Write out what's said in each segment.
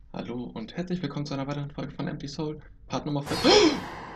Hallo und herzlich willkommen zu einer weiteren Folge von Empty Soul. Part Nummer 14.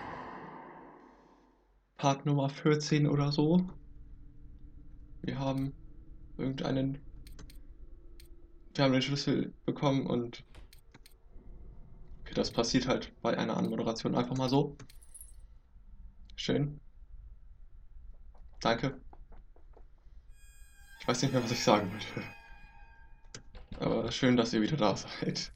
Part Nummer 14 oder so. Wir haben irgendeinen. Wir haben den Schlüssel bekommen und okay, das passiert halt bei einer Anmoderation einfach mal so. Schön. Danke. Ich weiß nicht mehr, was ich sagen wollte. Aber schön, dass ihr wieder da seid.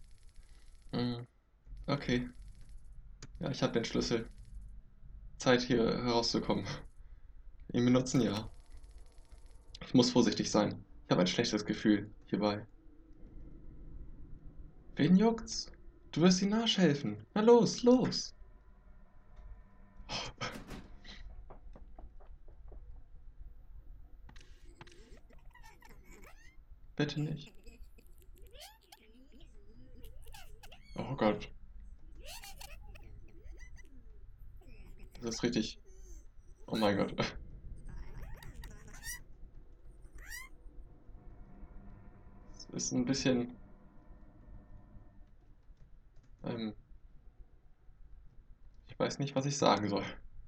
Okay. Ja, ich habe den Schlüssel. Zeit hier herauszukommen. Ihn benutzen, ja. Ich muss vorsichtig sein. Ich habe ein schlechtes Gefühl hierbei. Wen juckt's? Du wirst ihm nachhelfen. Na los, los. Bitte nicht. Oh Gott. Das ist richtig. Oh mein Gott. Es ist ein bisschen. Ähm, Ich weiß nicht, was ich sagen soll.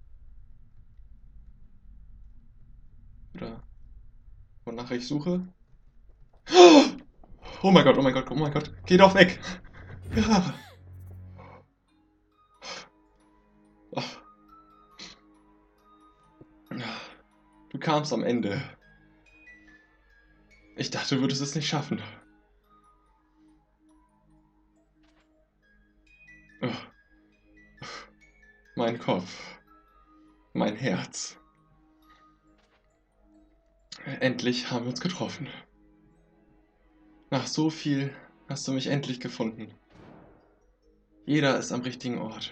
Oder wonach ich suche. Oh mein Gott, oh mein Gott, oh mein Gott. Geh doch weg. Ja. Ach, du kamst am Ende. Ich dachte, du würdest es nicht schaffen. Oh, mein Kopf. Mein Herz. Endlich haben wir uns getroffen. Nach so viel hast du mich endlich gefunden. Jeder ist am richtigen Ort.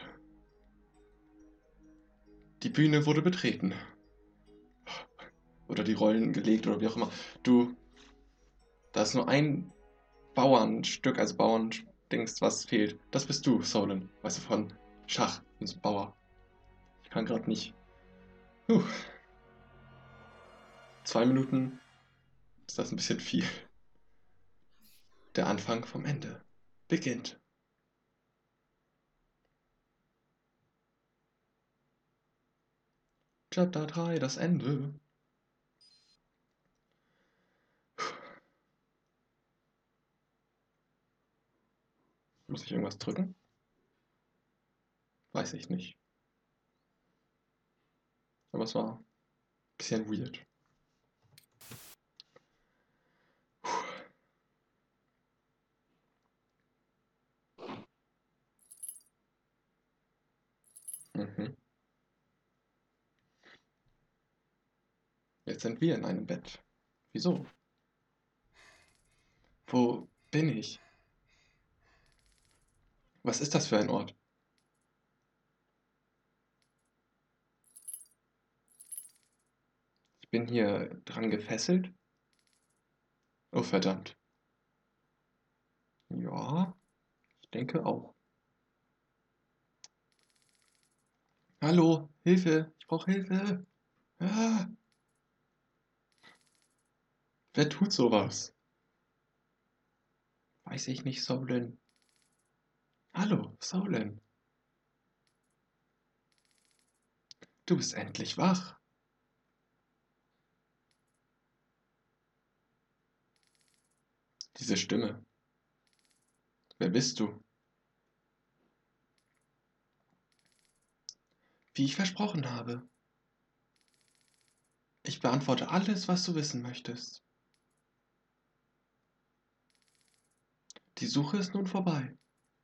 Die Bühne wurde betreten. Oder die Rollen gelegt oder wie auch immer. Du, da ist nur ein Bauernstück, also Bauerndings, was fehlt. Das bist du, Solon. Weißt du, von Schach. Und Bauer. Ich kann gerade nicht. Puh, 2 Minuten ist das ein bisschen viel. Der Anfang vom Ende beginnt. Chapter 3, das Ende. Muss ich irgendwas drücken? Weiß ich nicht. Aber es war ein bisschen weird. Mhm. Jetzt sind wir in einem Bett. Wieso? Wo bin ich? Was ist das für ein Ort? Ich bin hier dran gefesselt? Oh verdammt. Ja, ich denke auch. Hallo, Hilfe, ich brauche Hilfe. Ah, wer tut sowas? Weiß ich nicht, Solon. Hallo, Solon. Du bist endlich wach. Diese Stimme. Wer bist du? Wie ich versprochen habe. Ich beantworte alles, was du wissen möchtest. Die Suche ist nun vorbei.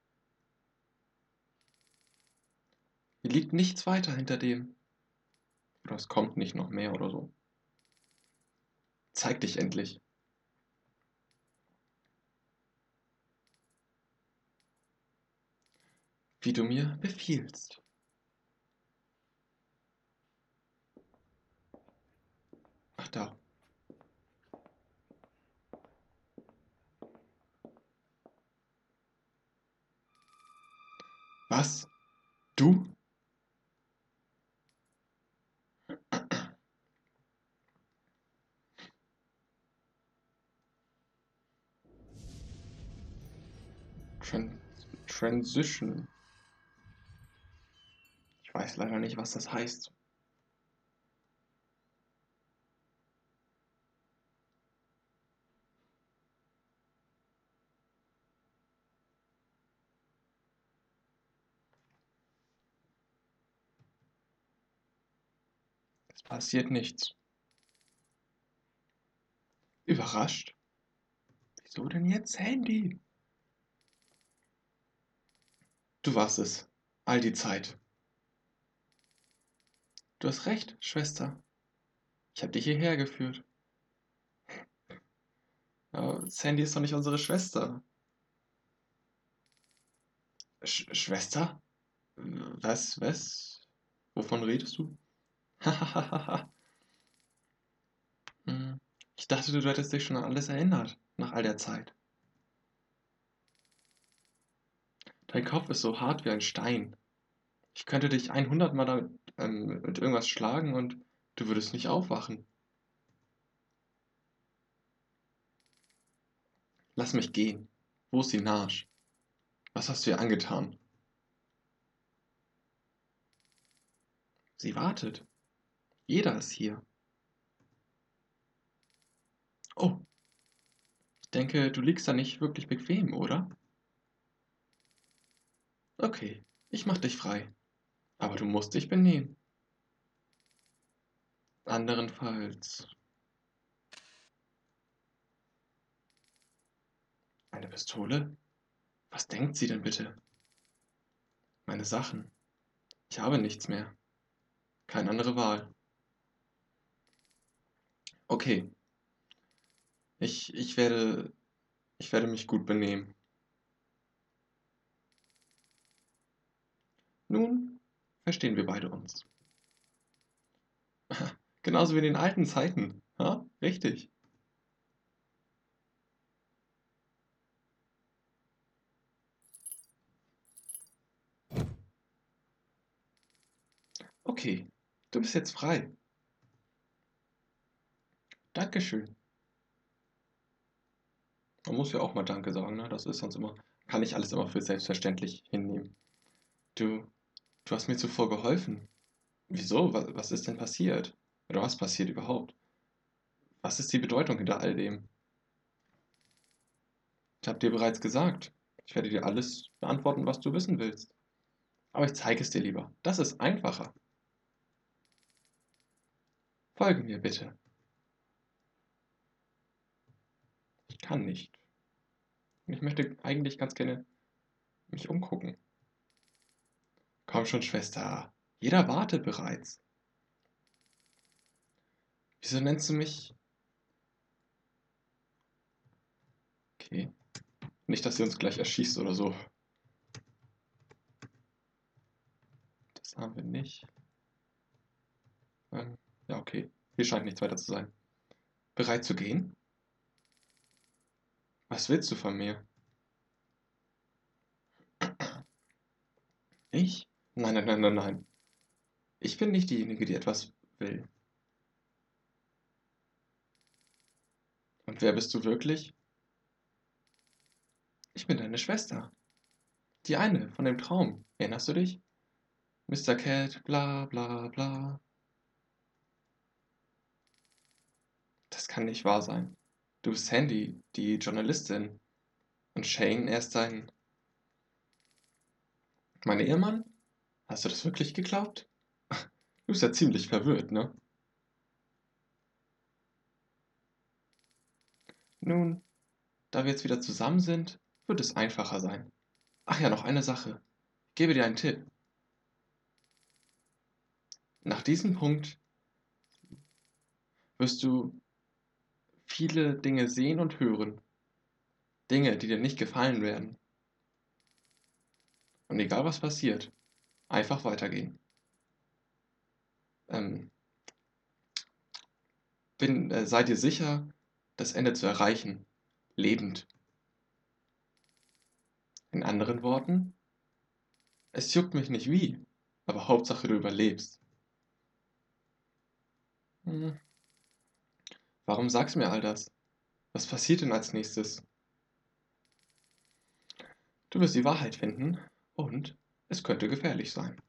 Hier liegt nichts weiter hinter dem. Oder es kommt nicht noch mehr oder so. Zeig dich endlich. Wie du mir befiehlst. Ach da. Was? Du? Tran Transition. Ich weiß leider nicht, was das heißt. Es passiert nichts. Überrascht? Wieso denn jetzt Handy? Du warst es. All die Zeit. Du hast recht, Schwester. Ich habe dich hierher geführt. Aber Sandy ist doch nicht unsere Schwester. Schwester? Was? Wovon redest du? Hahaha. Hm, Ich dachte, du hättest dich schon an alles erinnert, nach all der Zeit. Dein Kopf ist so hart wie ein Stein. Ich könnte dich 100 Mal damit, mit irgendwas schlagen und du würdest nicht aufwachen. Lass mich gehen. Wo ist die Narsch? Was hast du ihr angetan? Sie wartet. Jeder ist hier. Oh, ich denke, du liegst da nicht wirklich bequem, oder? Okay, ich mach dich frei. Aber du musst dich benehmen. Anderenfalls. Eine Pistole? Was denkt sie denn bitte? Meine Sachen. Ich habe nichts mehr. Keine andere Wahl. Okay, ich, ich werde, ich werde mich gut benehmen. Nun verstehen wir beide uns. Genauso wie in den alten Zeiten. Ja, richtig. Okay, du bist jetzt frei. Dankeschön. Man muss ja auch mal Danke sagen, ne? Das ist sonst immer, kann ich alles immer für selbstverständlich hinnehmen. Du, du hast mir zuvor geholfen. Wieso? Was ist denn passiert? Oder was passiert überhaupt? Was ist die Bedeutung hinter all dem? Ich habe dir bereits gesagt. Ich werde dir alles beantworten, was du wissen willst. Aber ich zeige es dir lieber. Das ist einfacher. Folge mir bitte. Ich kann nicht. Und ich möchte eigentlich ganz gerne mich umgucken. Komm schon, Schwester. Jeder wartet bereits. Wieso nennst du mich? Okay. Nicht, dass sie uns gleich erschießt oder so. Das haben wir nicht. Ähm, ja, okay. Hier scheint nichts weiter zu sein. Bereit zu gehen? Was willst du von mir? Ich? Nein. Ich bin nicht diejenige, die etwas will. Und wer bist du wirklich? Ich bin deine Schwester. Die eine von dem Traum. Erinnerst du dich? Mr. Cat, bla bla bla. Das kann nicht wahr sein. Du bist Sandy, die Journalistin. Und Shane, er ist mein Ehemann? Hast du das wirklich geglaubt? Du bist ja ziemlich verwirrt, ne? Nun, da wir jetzt wieder zusammen sind, wird es einfacher sein. Ach ja, noch eine Sache. Ich gebe dir einen Tipp. Nach diesem Punkt wirst du viele Dinge sehen und hören. Dinge, die dir nicht gefallen werden. Und egal was passiert, einfach weitergehen. Ähm, sei dir sicher, das Ende zu erreichen. Lebend. In anderen Worten, es juckt mich nicht wie, aber Hauptsache du überlebst. Hm, warum sagst du mir all das? Was passiert denn als nächstes? Du wirst die Wahrheit finden und es könnte gefährlich sein.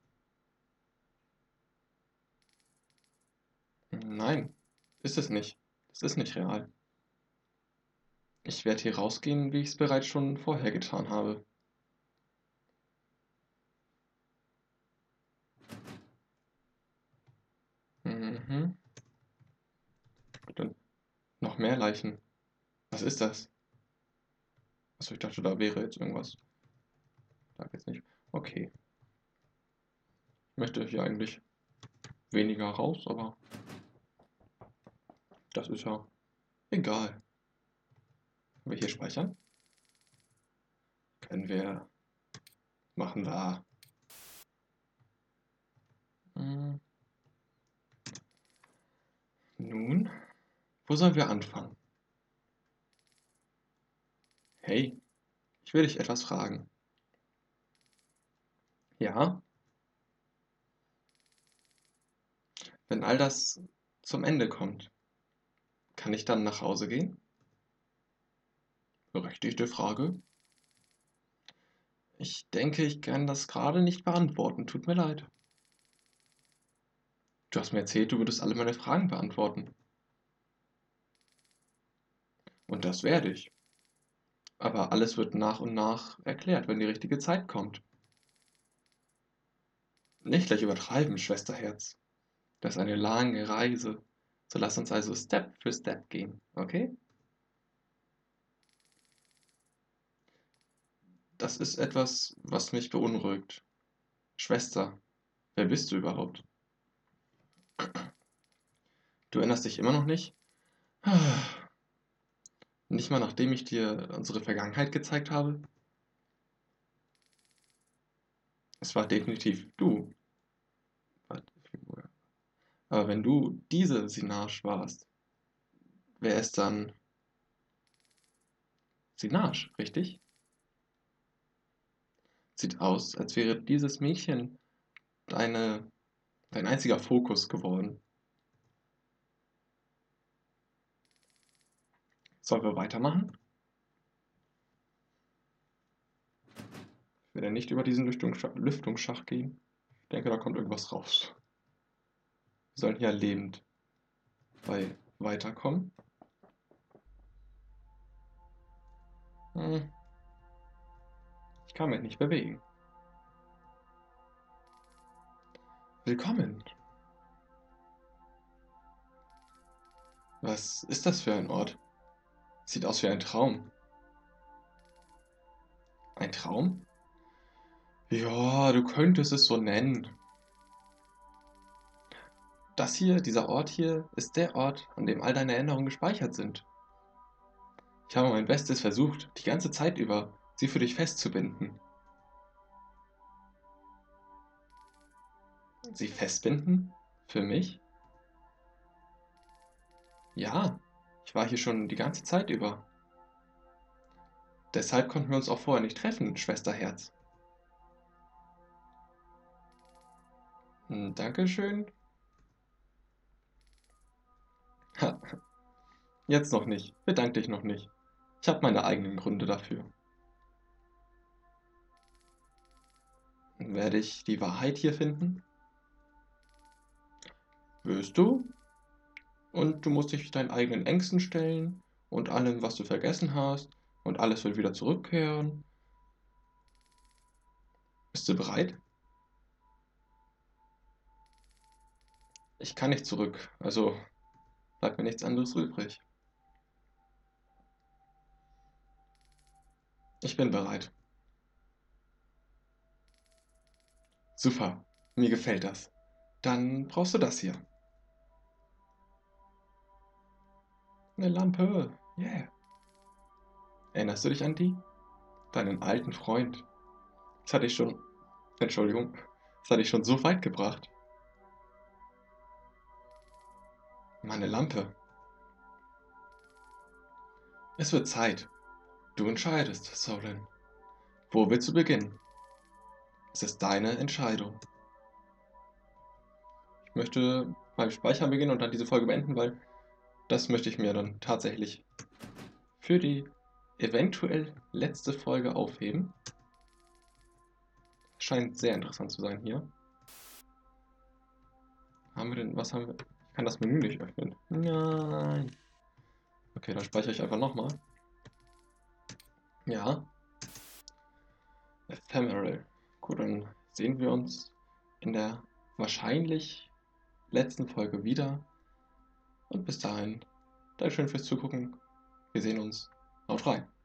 Nein, ist es nicht. Es ist nicht real. Ich werde hier rausgehen, wie ich es bereits schon vorher getan habe. Mhm. Dann noch mehr Leichen. Was ist das? Achso, ich dachte, da wäre jetzt irgendwas. Da geht's nicht. Okay. Ich möchte hier eigentlich weniger raus, aber das ist ja egal. Können wir hier speichern? Können wir. Machen wir. Hm, Nun, wo sollen wir anfangen? Hey, ich will dich etwas fragen. Ja, wenn all das zum Ende kommt, kann ich dann nach Hause gehen? Berechtigte Frage. Ich denke, ich kann das gerade nicht beantworten. Tut mir leid. Du hast mir erzählt, du würdest alle meine Fragen beantworten. Und das werde ich. Aber alles wird nach und nach erklärt, wenn die richtige Zeit kommt. Nicht gleich übertreiben, Schwesterherz. Das ist eine lange Reise. So lass uns also Step für Step gehen, okay? Das ist etwas, was mich beunruhigt. Schwester, wer bist du überhaupt? Du erinnerst dich immer noch nicht? Nicht mal nachdem ich dir unsere Vergangenheit gezeigt habe? Es war definitiv du. Aber wenn du diese Sinage warst, wer ist dann Sinage, richtig? Sieht aus, als wäre dieses Mädchen deine, dein einziger Fokus geworden. Sollen wir weitermachen? Ich werde nicht über diesen Lüftungsschacht gehen. Ich denke, da kommt irgendwas raus. Wir sollen hier lebend bei weiterkommen. Hm, ich kann mich nicht bewegen. Willkommen. Was ist das für ein Ort? Sieht aus wie ein Traum. Ein Traum? Ja, du könntest es so nennen. Das hier, dieser Ort hier, ist der Ort, an dem all deine Erinnerungen gespeichert sind. Ich habe mein Bestes versucht, die ganze Zeit über, sie für dich festzubinden. Sie festbinden? Für mich? Ja, ich war hier schon die ganze Zeit über. Deshalb konnten wir uns auch vorher nicht treffen, Schwesterherz. Dankeschön. Ha, jetzt noch nicht. Bedank dich noch nicht. Ich habe meine eigenen Gründe dafür. Werde ich die Wahrheit hier finden? Wirst du? Und du musst dich deinen eigenen Ängsten stellen und allem, was du vergessen hast, und alles wird wieder zurückkehren. Bist du bereit? Ich kann nicht zurück, also bleibt mir nichts anderes übrig. Ich bin bereit. Super, mir gefällt das. Dann brauchst du das hier. Eine Lampe. Yeah. Erinnerst du dich an die? Deinen alten Freund. Das hatte ich schon. Entschuldigung. Das hatte ich schon so weit gebracht. Meine Lampe. Es wird Zeit. Du entscheidest, Solon. Wo willst du beginnen? Es ist deine Entscheidung. Ich möchte beim Speichern beginnen und dann diese Folge beenden, weil das möchte ich mir dann tatsächlich für die eventuell letzte Folge aufheben. Scheint sehr interessant zu sein hier. Haben wir denn, was haben wir? Ich kann das Menü nicht öffnen. Nein. Okay, dann speichere ich einfach nochmal. Ja, Ephemeral. Gut, dann sehen wir uns in der wahrscheinlich letzten Folge wieder. Und bis dahin, Dankeschön fürs Zugucken. Wir sehen uns. Haut rein.